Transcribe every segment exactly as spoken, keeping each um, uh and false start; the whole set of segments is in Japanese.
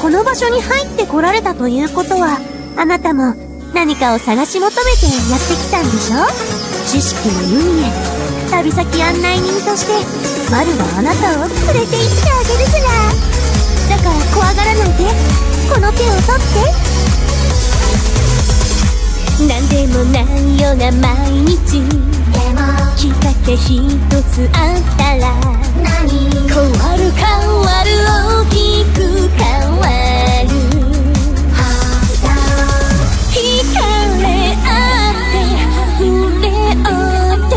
この場所に入ってこられたということは、あなたも何かを探し求めてやってきたんでしょ。知識の海へ旅先案内人としてマルはあなたを連れて行ってあげるずら。だから怖がらないで、この手を取って。なんでもないような毎日、でもきっかけ一つあったら何変わる変わる大きく変わる。惹かれ合って触れ合って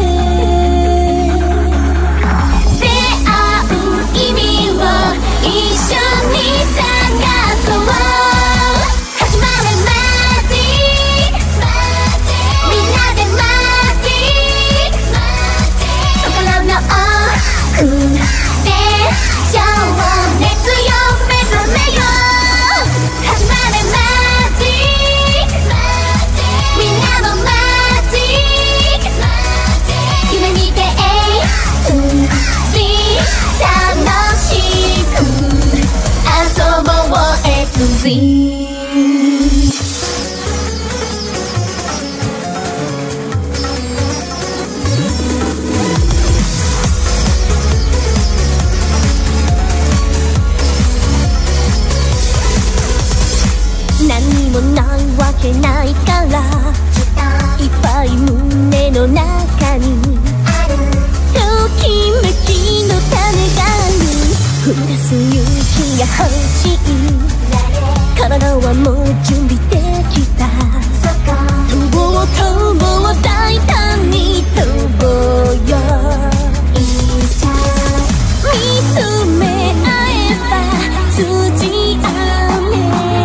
出会う意味を一緒に探そう。始まるマジック、みんなでマジック、心の奥で情熱よ目覚めよ。始まるマジック、みんなもマジック、夢見て楽しく遊ぼうエクジ。何にもないわけないから、いっぱい胸の中にあるときめきの種がある。踏み出す勇気が欲しい。体はもう準備できた。飛ぼう飛ぼう大胆に飛ぼうよ。見つめ合えば通じ合うね。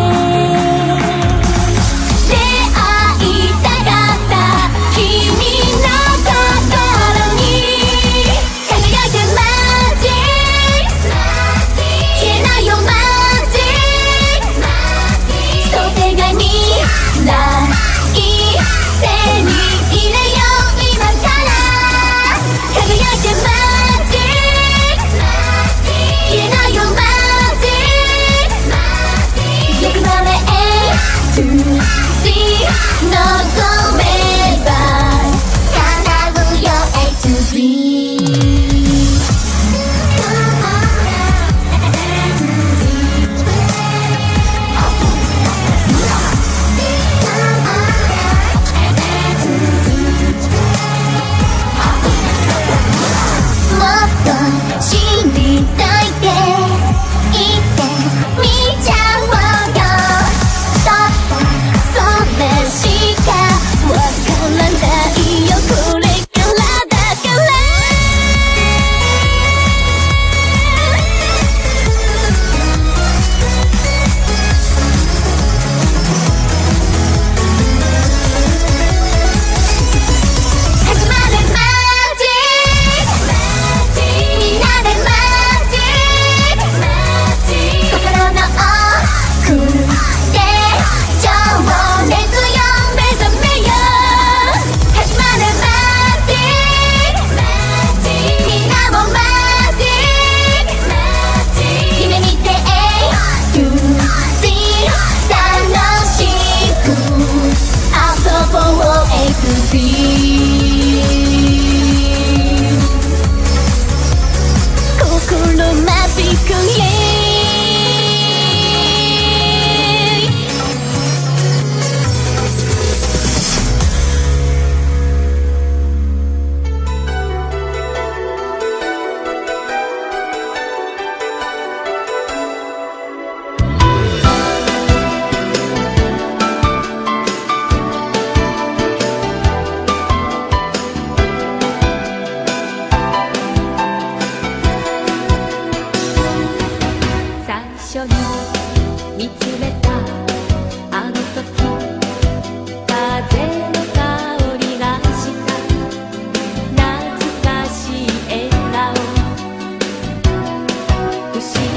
不思議